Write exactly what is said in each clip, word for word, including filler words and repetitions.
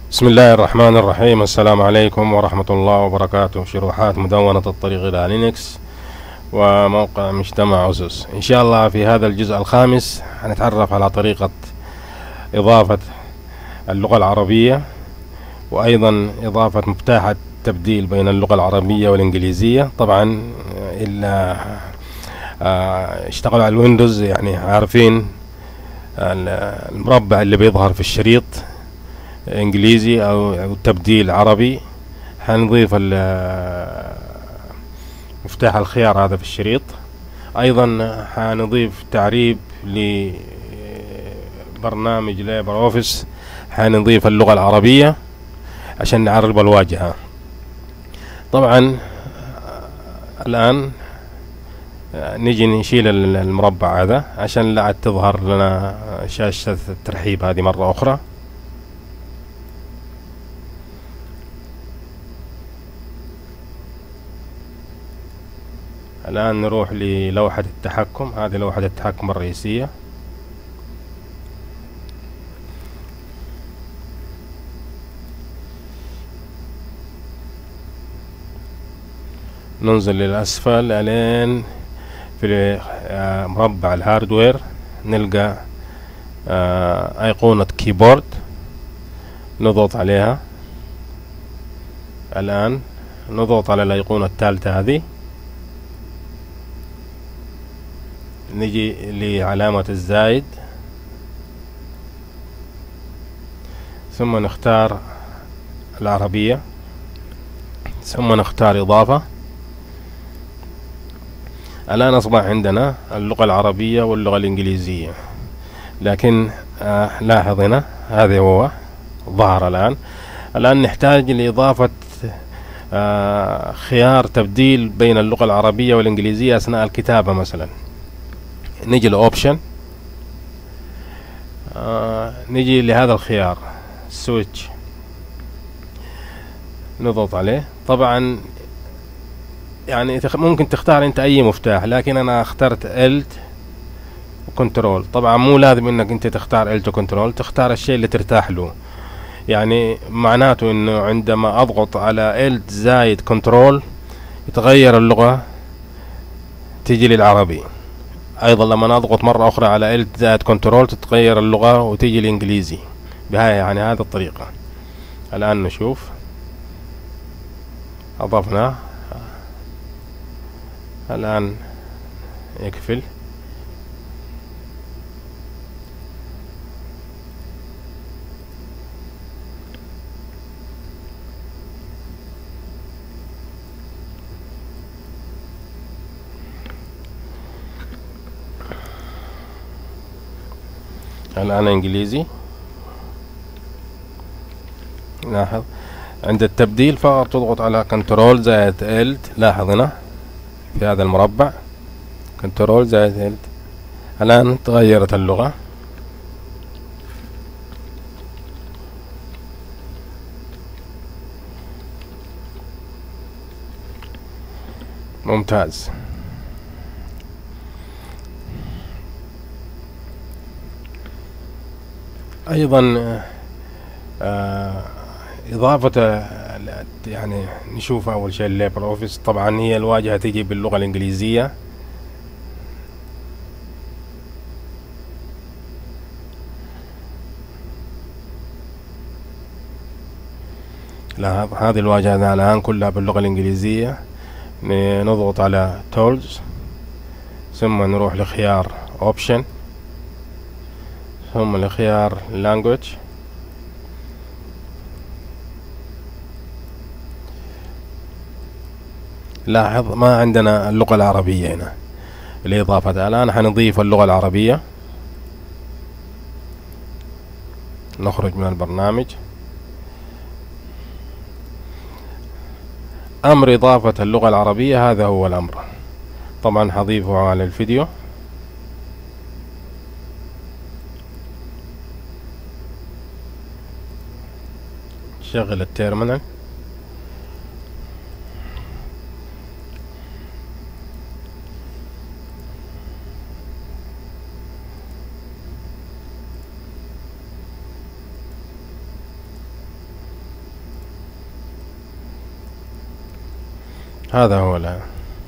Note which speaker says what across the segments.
Speaker 1: بسم الله الرحمن الرحيم. السلام عليكم ورحمة الله وبركاته. شروحات مدونة الطريق إلى لينكس وموقع مجتمع أسس. إن شاء الله في هذا الجزء الخامس هنتعرف على طريقة إضافة اللغة العربية، وأيضا إضافة مفتاح التبديل بين اللغة العربية والإنجليزية. طبعا إلا اشتغلوا على الويندوز يعني عارفين المربع اللي بيظهر في الشريط انجليزي او تبديل عربي، حنضيف مفتاح الخيار هذا في الشريط. ايضا حنضيف تعريب لبرنامج ليبر اوفيس، حنضيف اللغة العربية عشان نعرب الواجهة. طبعا الان نجي نشيل المربع هذا عشان لا تظهر لنا شاشة الترحيب هذه مرة اخرى. الآن نروح للوحة التحكم. هذه لوحة التحكم الرئيسية. ننزل للأسفل الين في مربع الهاردوير نلقى أيقونة كيبورد، نضغط عليها. الآن نضغط على الأيقونة الثالثة هذه، نجي لعلامة الزائد، ثم نختار العربية، ثم نختار إضافة. الآن أصبح عندنا اللغة العربية واللغة الإنجليزية، لكن آه لاحظ هنا هذا هو ظهر الآن. الآن نحتاج لإضافة آه خيار تبديل بين اللغة العربية والإنجليزية أثناء الكتابة. مثلا نجي لأوبشن، آه نجي لهذا الخيار سويتش، نضغط عليه. طبعا يعني ممكن تختار انت اي مفتاح، لكن انا اخترت الت وكنترول. طبعا مو لازم انك انت تختار الت وكنترول، تختار الشيء اللي ترتاح له. يعني معناته انه عندما اضغط على الت زائد كنترول يتغير اللغة تيجي للعربي. ايضا لما اضغط مرة اخرى على الت زائد كنترول تتغير اللغة وتيجي الانجليزي. بهاي يعني هذه الطريقة. الان نشوف اضفنا. الآن يقفل. الآن إنجليزي. لاحظ عند التبديل فقط تضغط على كنترول زائد الت. لاحظ هنا في هذا المربع كنترول زائد الت. الآن تغيرت اللغة. ممتاز. أيضا آه إضافة يعني نشوف أول شيء الليبر أوفيس. طبعا هي الواجهة تيجي باللغة الإنجليزية. لاحظ هذه الواجهة الآن كلها باللغة الإنجليزية. نضغط على تولز، ثم نروح لخيار اوبشن، ثم لخيار language. لاحظ ما عندنا اللغة العربية هنا. الإضافة الآن حنضيف اللغة العربية. نخرج من البرنامج. أمر إضافة اللغة العربية هذا هو الأمر. طبعا حضيفه على الفيديو. شغل التيرمينال. هذا هو الآن.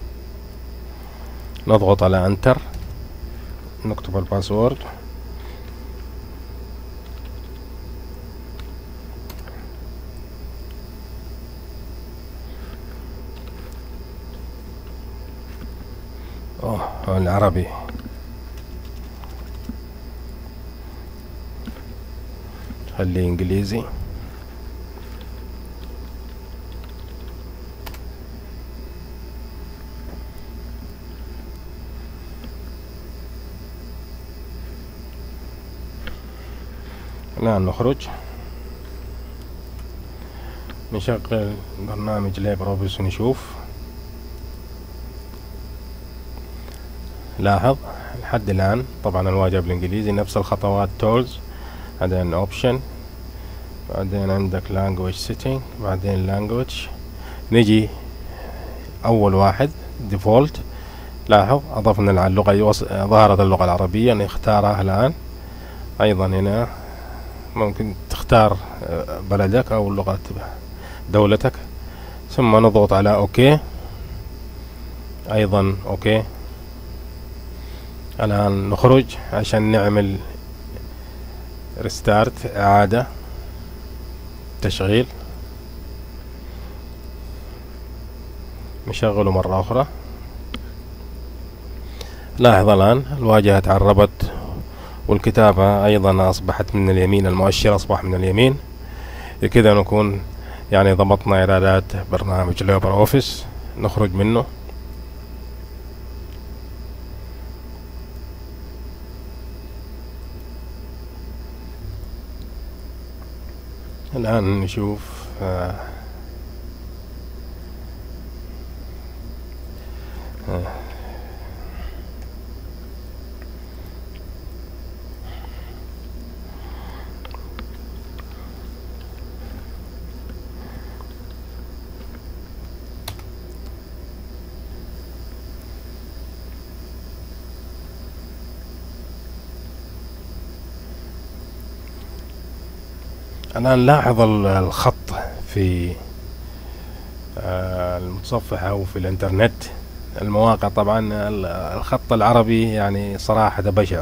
Speaker 1: نضغط على انتر، نكتب الباسورد، اوه العربي، خليه انجليزي. الآن نخرج، نشغل برنامج ليبر اوفيس ونشوف. لاحظ لحد الآن طبعا الواجهة بالإنجليزي، نفس الخطوات تولز، بعدين اوبشن، بعدين عندك language setting، بعدين language. نجي أول واحد default. لاحظ أضفنا اللغة، ظهرت اللغة العربية، نختارها الآن. أيضا هنا ممكن تختار بلدك أو لغة دولتك، ثم نضغط على اوكي. ايضا اوكي. الان نخرج عشان نعمل ريستارت، اعادة تشغيل، نشغله مرة اخرى. لاحظ الان الواجهة تعربت، والكتابة ايضا اصبحت من اليمين، المؤشر اصبح من اليمين. بكذا نكون يعني ضبطنا اعدادات برنامج ليبر اوفيس. نخرج منه. الان نشوف آه آه الآن لاحظ الخط في المتصفح أو في الإنترنت، المواقع. طبعا الخط العربي يعني صراحة بشع.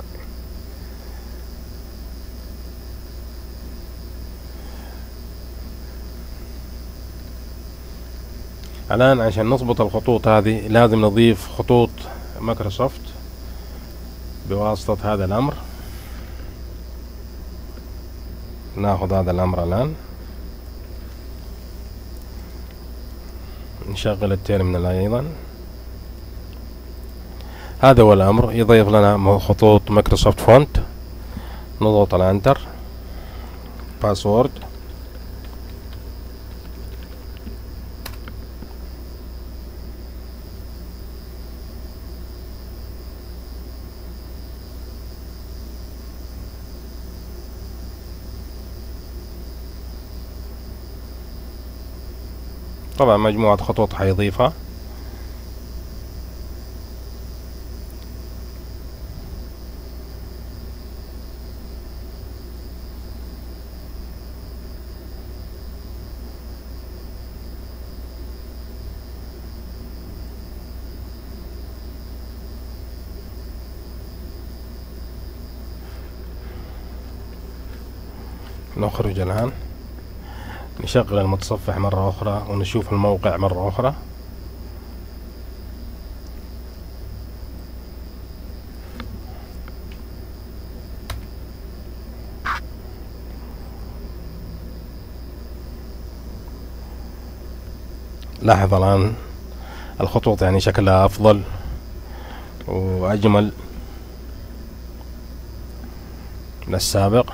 Speaker 1: الآن عشان نضبط الخطوط هذه لازم نضيف خطوط مايكروسوفت بواسطة هذا الأمر. ناخذ هذا الأمر الآن، نشغل التيرمينال أيضا. هذا هو الأمر، يضيف لنا خطوط مايكروسوفت فونت. نضغط على انتر، باسورد، طبعا مجموعة خطوط حيضيفها. نخرج الآن، نشغل المتصفح مرة أخرى ونشوف الموقع مرة أخرى. لاحظ الآن الخطوط يعني شكلها أفضل وأجمل من السابق.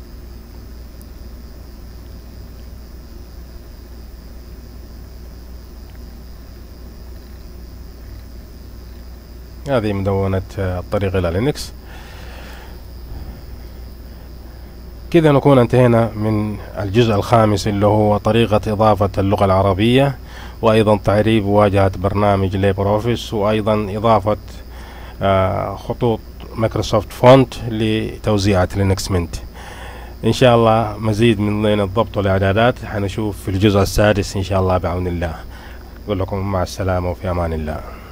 Speaker 1: هذه مدونة الطريق إلى لينكس. كذا نكون انتهينا من الجزء الخامس اللي هو طريقة إضافة اللغة العربية، وأيضا تعريب واجهة برنامج ليبر أوفيس، وأيضا إضافة خطوط مايكروسوفت فونت لتوزيعة لينكس منت. إن شاء الله مزيد من ضبط الإعدادات حنشوف في الجزء السادس إن شاء الله بعون الله. أقول لكم مع السلامة وفي أمان الله.